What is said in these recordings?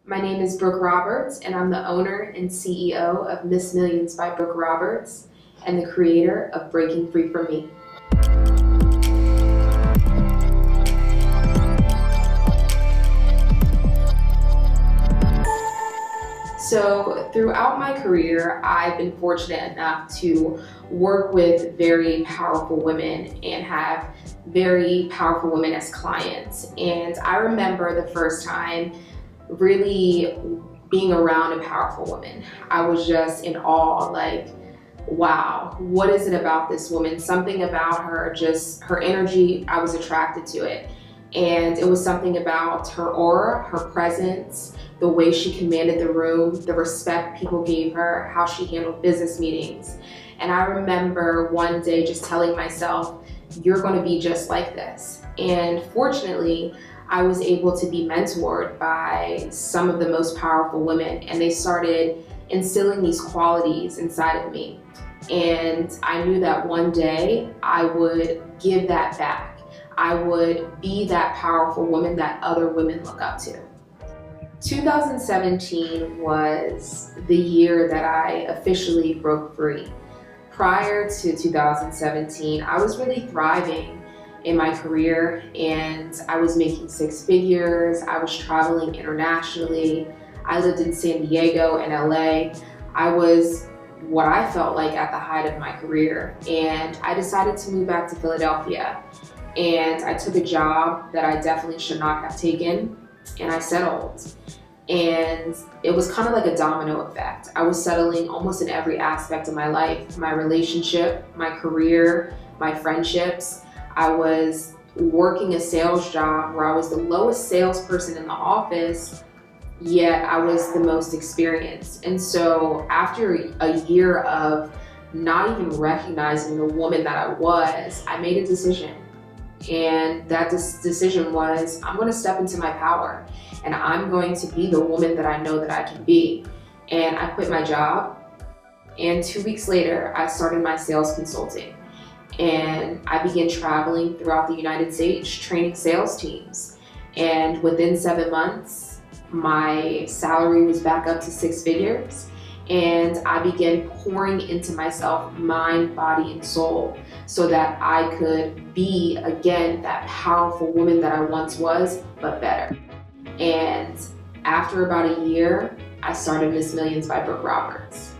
My name is Brooke Roberts, and I'm the owner and CEO of Miss Millions by Brooke Roberts and the creator of Breaking Free From Me. So throughout my career, I've been fortunate enough to work with very powerful women and have very powerful women as clients. And I remember the first time really being around a powerful woman. I was just in awe, like, wow, what is it about this woman? Something about her, just her energy, I was attracted to it. And it was something about her aura, her presence, the way she commanded the room, the respect people gave her, how she handled business meetings. And I remember one day just telling myself, you're going to be just like this. And fortunately, I was able to be mentored by some of the most powerful women, and they started instilling these qualities inside of me. And I knew that one day I would give that back. I would be that powerful woman that other women look up to. 2017 was the year that I officially broke free. Prior to 2017, I was really thriving in my career and I was making six figures. I was traveling internationally. I lived in San Diego and LA. I was what I felt like at the height of my career, and I decided to move back to Philadelphia. And I took a job that I definitely should not have taken, and I settled. And it was kind of like a domino effect. I was settling almost in every aspect of my life, my relationship, my career, my friendships. I was working a sales job where I was the lowest salesperson in the office, yet I was the most experienced. And so after a year of not even recognizing the woman that I was, I made a decision. And that decision was, I'm going to step into my power and I'm going to be the woman that I know that I can be. And I quit my job, and 2 weeks later, I started my sales consulting. And I began traveling throughout the United States, training sales teams. And within 7 months, my salary was back up to six figures. And I began pouring into myself, mind, body, and soul, so that I could be, again, that powerful woman that I once was, but better. And after about a year, I started Miss Millions by Brooke Roberts.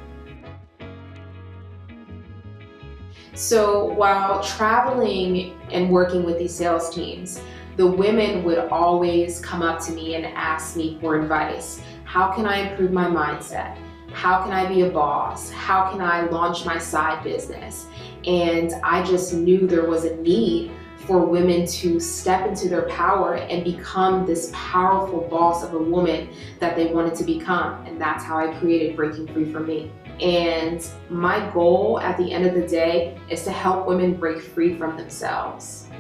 So while traveling and working with these sales teams, the women would always come up to me and ask me for advice. How can I improve my mindset? How can I be a boss? How can I launch my side business? And I just knew there was a need for women to step into their power and become this powerful boss of a woman that they wanted to become. And that's how I created Breaking Free From Me. And my goal at the end of the day is to help women break free from themselves.